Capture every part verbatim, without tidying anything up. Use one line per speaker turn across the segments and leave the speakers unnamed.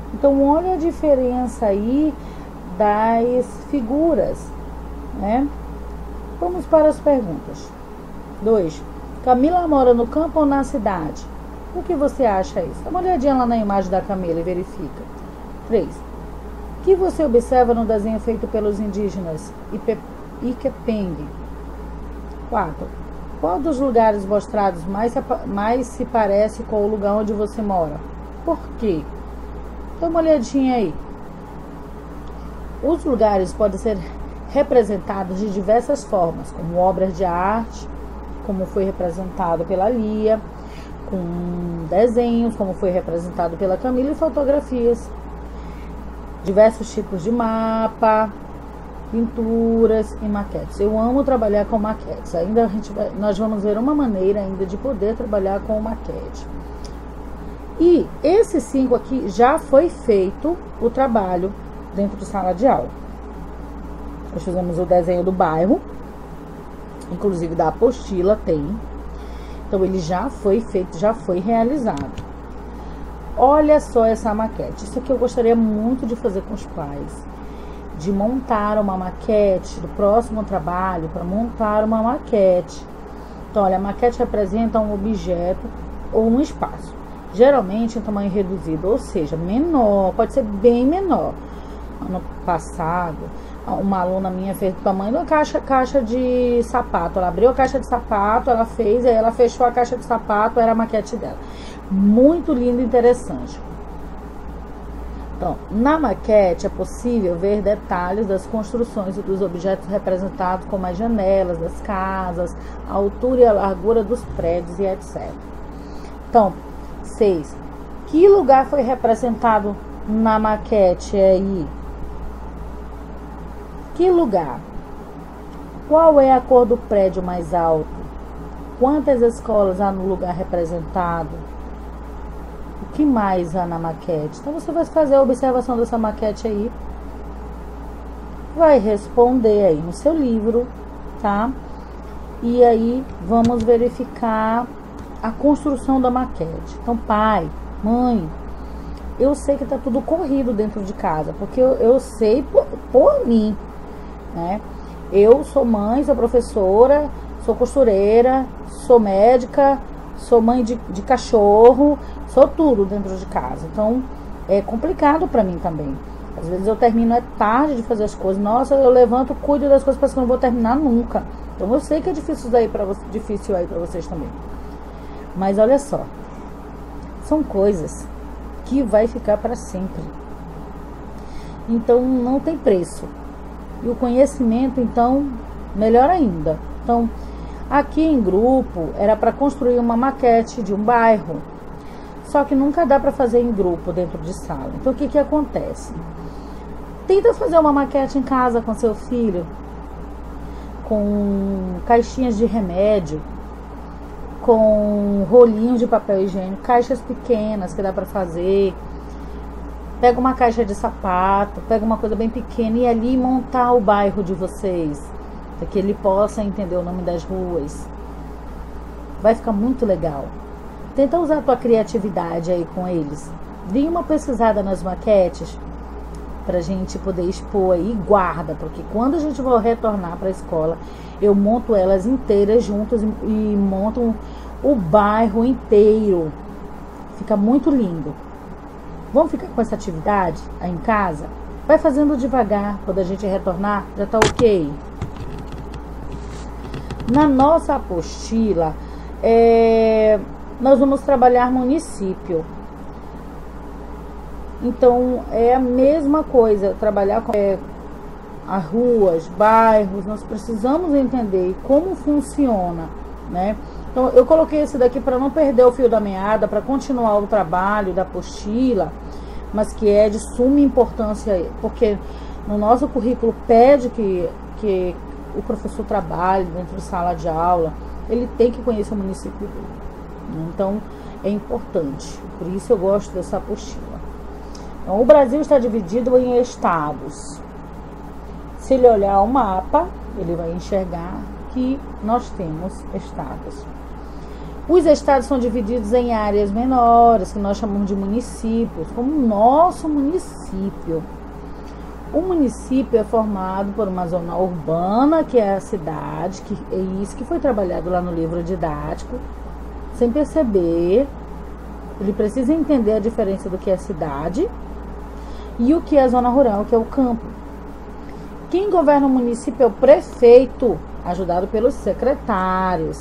Então, olha a diferença aí das figuras, né? Vamos para as perguntas. dois. Camila mora no campo ou na cidade? O que você acha isso? Dá uma olhadinha lá na imagem da Camila e verifica. três. O que você observa no desenho feito pelos indígenas Iquepeng? quatro. Qual dos lugares mostrados mais, mais se parece com o lugar onde você mora? Por quê? Dá uma olhadinha aí. Os lugares podem ser representados de diversas formas, como obras de arte, como foi representado pela Lia, com desenhos, como foi representado pela Camila, e fotografias. Diversos tipos de mapa, pinturas e maquetes. Eu amo trabalhar com maquetes. Ainda a gente vai, nós vamos ver uma maneira ainda de poder trabalhar com maquete. E esses cinco aqui já foi feito o trabalho dentro de sala de aula. Nós fizemos o desenho do bairro, inclusive da apostila tem. Então ele já foi feito, já foi realizado. Olha só essa maquete. Isso aqui eu gostaria muito de fazer com os pais. De montar uma maquete do próximo trabalho, para montar uma maquete. Então, olha, a maquete representa um objeto ou um espaço, geralmente em tamanho reduzido, ou seja, menor, pode ser bem menor. Ano passado, uma aluna minha fez o tamanho de uma caixa, caixa de sapato. Ela abriu a caixa de sapato, ela fez, aí ela fechou a caixa de sapato, era a maquete dela. Muito lindo e interessante. Então, na maquete é possível ver detalhes das construções e dos objetos representados, como as janelas das casas, a altura e a largura dos prédios e etcétera. Então, seis. Que lugar foi representado na maquete aí? Que lugar? Qual é a cor do prédio mais alto? Quantas escolas há no lugar representado? O que mais há na maquete? Então você vai fazer a observação dessa maquete aí, vai responder aí no seu livro, tá? E aí vamos verificar a construção da maquete. Então, pai, mãe, eu sei que tá tudo corrido dentro de casa, porque eu, eu sei por, por mim, né? Eu sou mãe, sou professora, sou costureira, sou médica, sou mãe de, de cachorro, sou tudo dentro de casa. Então, é complicado pra mim também. Às vezes eu termino é tarde de fazer as coisas. Nossa, eu levanto, cuido das coisas, parece que eu não vou terminar nunca. Então, eu sei que é difícil aí pra, difícil aí pra vocês também. Mas olha só, são coisas que vai ficar para sempre. Então, não tem preço. E o conhecimento, então, melhor ainda. Então, aqui em grupo, era para construir uma maquete de um bairro. Só que nunca dá para fazer em grupo dentro de sala. Então, o que que acontece? Tenta fazer uma maquete em casa com seu filho, com caixinhas de remédio, com rolinhos de papel higiênico, caixas pequenas que dá para fazer. Pega uma caixa de sapato, pega uma coisa bem pequena e ali montar o bairro de vocês, para que ele possa entender o nome das ruas. Vai ficar muito legal. Tenta usar a tua criatividade aí com eles. Dê uma pesquisada nas maquetes pra gente poder expor aí e guarda, porque quando a gente for retornar para a escola, eu monto elas inteiras juntas e, e monto o bairro inteiro. Fica muito lindo. Vamos ficar com essa atividade aí em casa? Vai fazendo devagar, quando a gente retornar, já tá ok. Na nossa apostila, é, nós vamos trabalhar município. Então, é a mesma coisa, trabalhar com é, as ruas, bairros, nós precisamos entender como funciona, né? Então, eu coloquei esse daqui para não perder o fio da meada, para continuar o trabalho da apostila, mas que é de suma importância, porque no nosso currículo pede que, que o professor trabalhe dentro de sala de aula, ele tem que conhecer o município dele. Então, é importante, por isso eu gosto dessa apostila. Então, o Brasil está dividido em estados. Se ele olhar o mapa, ele vai enxergar que nós temos estados. Os estados são divididos em áreas menores, que nós chamamos de municípios, como o nosso município. O município é formado por uma zona urbana, que é a cidade, que é isso que foi trabalhado lá no livro didático, sem perceber. Ele precisa entender a diferença do que é cidade e o que é a zona rural, que é o campo. Quem governa o município é o prefeito, ajudado pelos secretários.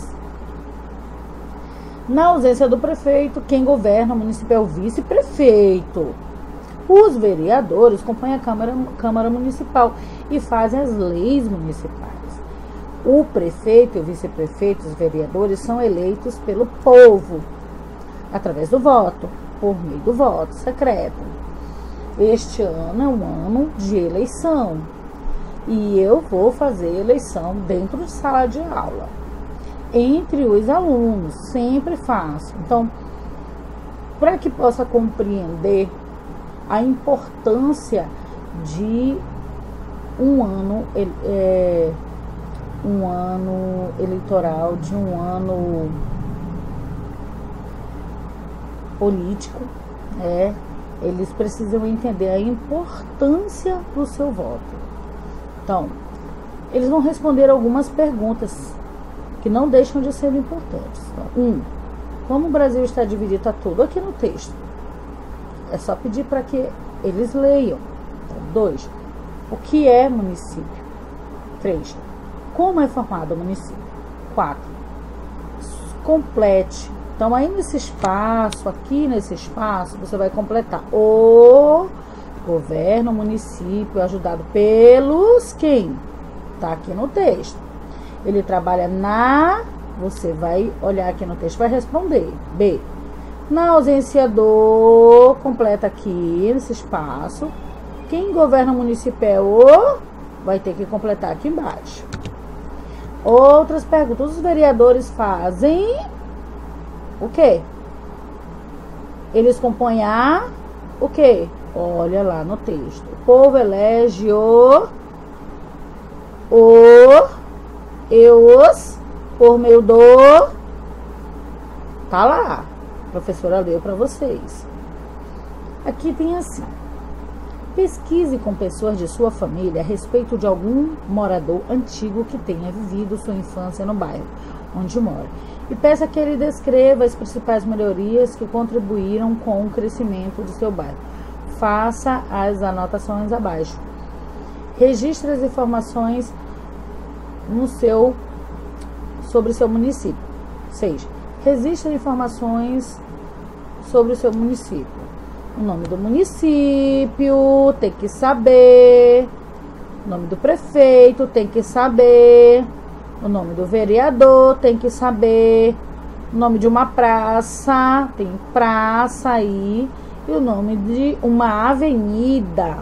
Na ausência do prefeito, quem governa o município é o vice-prefeito. Os vereadores compõem a Câmara, Câmara Municipal e fazem as leis municipais. O prefeito e o vice-prefeito, os vereadores, são eleitos pelo povo, através do voto, por meio do voto secreto. Este ano é um ano de eleição e eu vou fazer eleição dentro de sala de aula, entre os alunos, sempre faço. Então, para que possa compreender a importância de um ano, é, um ano eleitoral, de um ano político, é, eles precisam entender a importância do seu voto. Então, eles vão responder algumas perguntas que não deixam de ser importantes. Um, como o Brasil está dividido? Está tudo aqui no texto. É só pedir para que eles leiam. Então, dois, o que é município? Três, como é formado o município? Quatro, complete. Então, aí nesse espaço, aqui nesse espaço, você vai completar o governo, município, ajudado pelos quem? Tá aqui no texto. Ele trabalha na... Você vai olhar aqui no texto, vai responder. B. Na ausência do... Completa aqui nesse espaço. Quem governa o município é o... Vai ter que completar aqui embaixo. Outras perguntas. Os vereadores fazem... O quê? Eles compõem a... O quê? Olha lá no texto. O povo elege o... O... E os... Por meio do... Tá lá. A professora leu para vocês. Aqui tem assim. Pesquise com pessoas de sua família a respeito de algum morador antigo que tenha vivido sua infância no bairro onde mora. E peça que ele descreva as principais melhorias que contribuíram com o crescimento do seu bairro. Faça as anotações abaixo. Registre as informações no seu, sobre o seu município. seis. Registre informações sobre o seu município. O nome do município, tem que saber. O nome do prefeito, tem que saber. O nome do vereador, tem que saber. O nome de uma praça, tem praça aí. E o nome de uma avenida.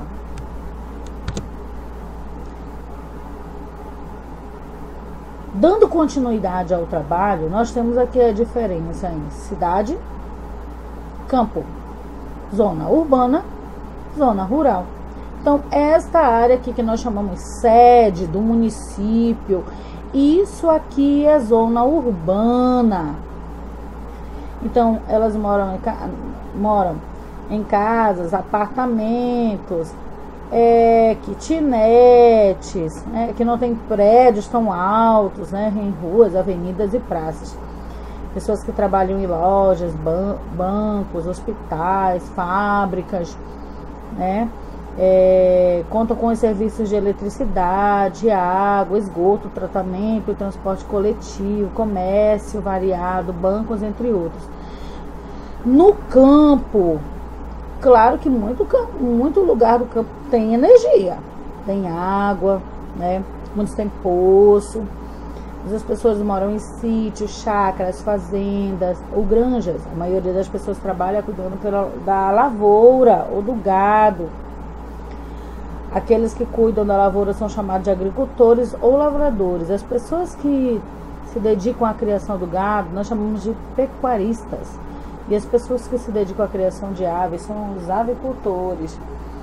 Dando continuidade ao trabalho, nós temos aqui a diferença em cidade, campo, zona urbana, zona rural. Então, esta área aqui que nós chamamos sede do município, isso aqui é zona urbana. Então, elas moram em, moram em casas, apartamentos, é, kitnetes, né, que não tem prédios tão altos, né, em ruas, avenidas e praças. Pessoas que trabalham em lojas, ban bancos, hospitais, fábricas, né, é, contam com os serviços de eletricidade, água, esgoto, tratamento e transporte coletivo, comércio variado, bancos, entre outros. No campo, claro que muito, muito lugar do campo tem energia, tem água, né? Muitos têm poço. As pessoas moram em sítios, chácaras, fazendas ou granjas. A maioria das pessoas trabalha cuidando pela, da lavoura ou do gado. Aqueles que cuidam da lavoura são chamados de agricultores ou lavradores. As pessoas que se dedicam à criação do gado, nós chamamos de pecuaristas. E as pessoas que se dedicam à criação de aves são os avicultores.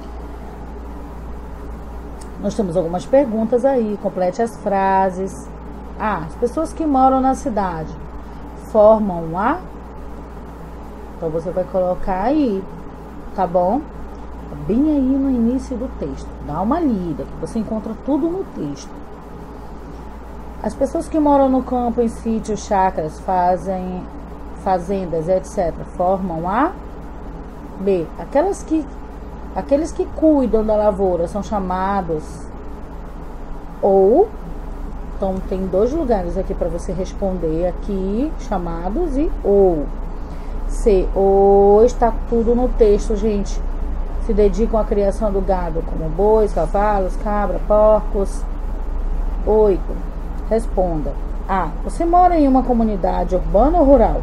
Nós temos algumas perguntas aí, complete as frases. Ah, as pessoas que moram na cidade formam a. Então você vai colocar aí, tá bom? Bem aí no início do texto. Dá uma lida, que você encontra tudo no texto. As pessoas que moram no campo, em sítios, chácaras, fazem fazendas, etcétera, formam a. B. Aquelas que, aqueles que cuidam da lavoura são chamados ou. Então tem dois lugares aqui para você responder aqui, chamados e ou. C. Ou está tudo no texto, gente. Se dedicam à criação do gado, como bois, cavalos, cabra, porcos. Oito. Responda. A. Você mora em uma comunidade urbana ou rural?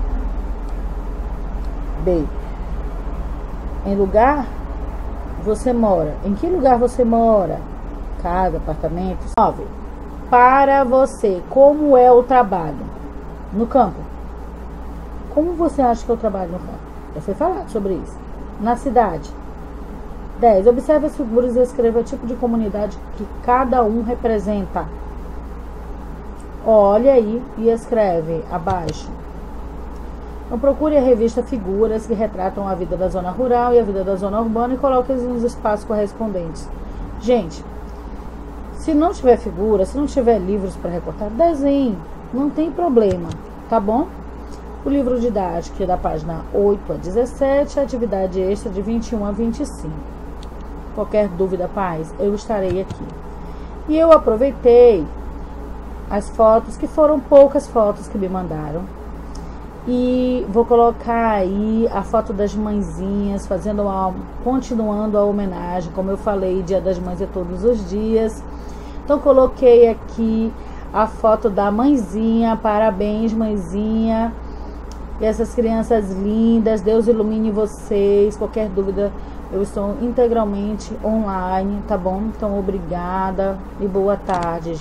B. Em lugar você mora. Em que lugar você mora? Casa, apartamento. Nove. Para você, como é o trabalho no campo? Como você acha que eu trabalho no campo? Eu sei falar sobre isso. Na cidade. dez. Observe as figuras e escreva o tipo de comunidade que cada um representa. Olha aí e escreve abaixo. Então procure a revista Figuras que retratam a vida da zona rural e a vida da zona urbana e coloque-as nos espaços correspondentes. Gente, se não tiver figura, se não tiver livros para recortar, desenhe, não tem problema, tá bom? O livro didático é da página oito a dezessete, a atividade extra de vinte e um a vinte e cinco. Qualquer dúvida, pais, eu estarei aqui. E eu aproveitei as fotos, que foram poucas fotos que me mandaram, e vou colocar aí a foto das mãezinhas, fazendo uma, continuando a homenagem, como eu falei, Dia das Mães é todos os dias. Então coloquei aqui a foto da mãezinha, parabéns mãezinha, e essas crianças lindas, Deus ilumine vocês. Qualquer dúvida, eu estou integralmente online, tá bom? Então obrigada e boa tarde.